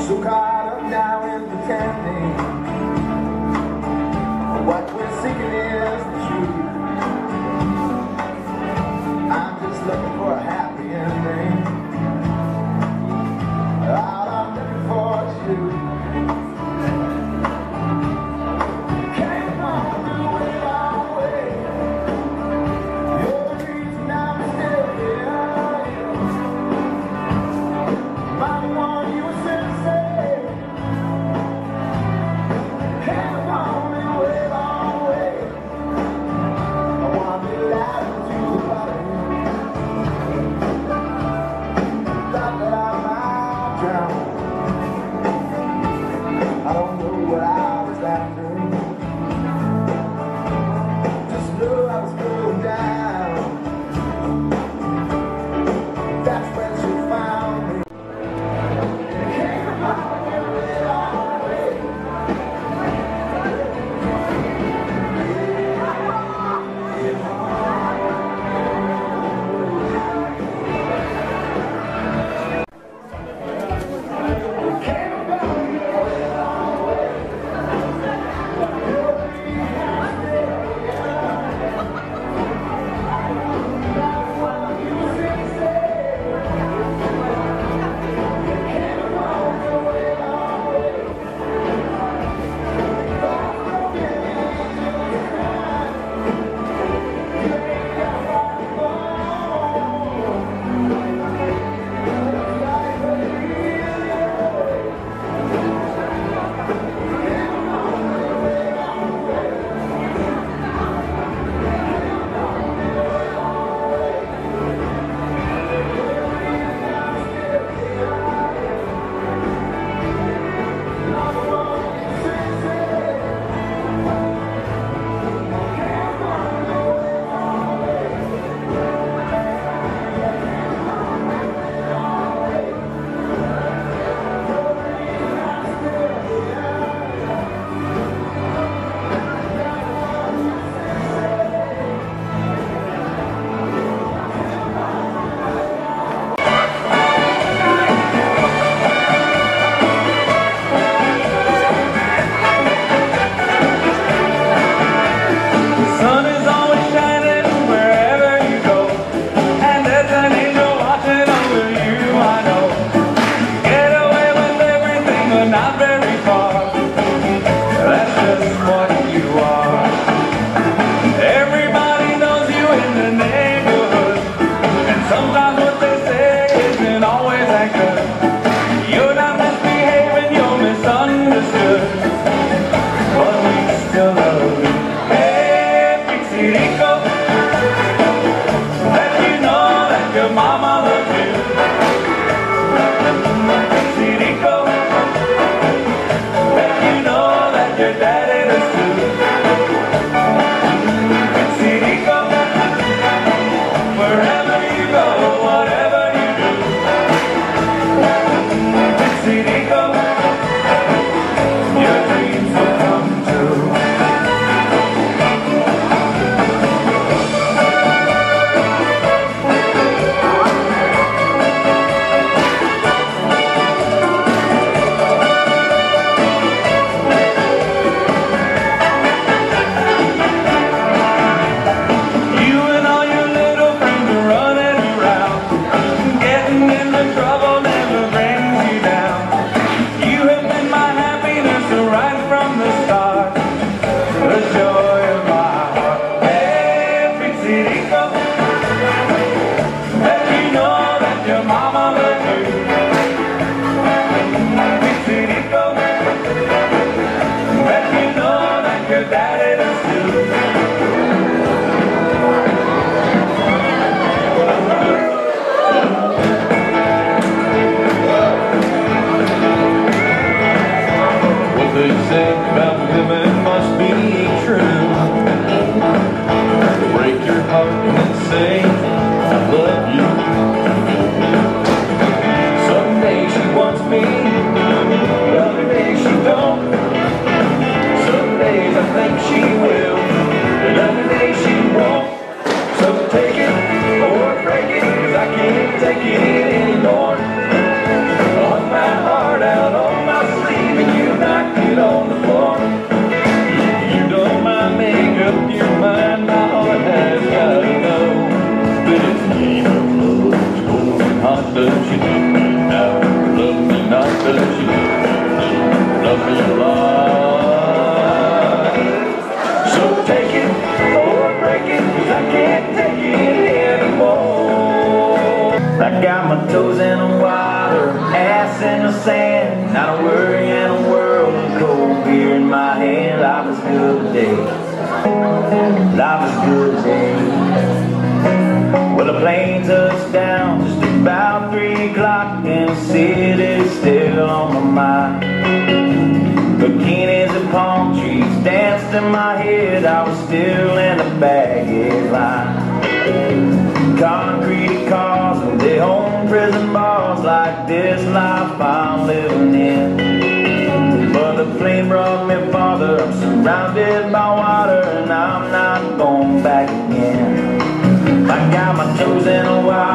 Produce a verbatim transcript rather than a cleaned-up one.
So caught up now in pretending what we're seeking is the truth. I'm just looking for a happy ending. All I'm looking for is you. Came on the way, long way. You're the reason I'm still here. I'm the one you were sent to say. Came on the way, long way. I want to be loud to the bottom. Thought that I might drown. I don't know what I was after. Just know I was going down. That's when she found me. Came on the way, long way. Take it anymore. On my heart out on sand, not a worry in the world, and cold beer in my hand. Life is good today. Life is good today. Well, the plane touched down just about three o'clock, and the city's still on my mind. Bikinis and palm trees danced in my head. I was still in the baggage line. Concrete cars and their home prison bars, like this life I'm living in. But the plane brought me farther. I'm surrounded by water, and I'm not going back again. I got my toes in the water.